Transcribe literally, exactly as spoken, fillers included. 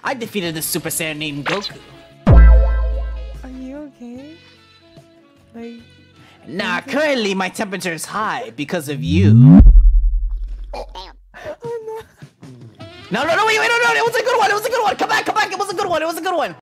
I defeated this Super Saiyan named Goku. Are you okay? Like... Nah, currently my temperature is high because of you. Oh no. No, no, no, wait, wait, no, no, it was a good one, it was a good one. Come back, come back, it was a good one, it was a good one.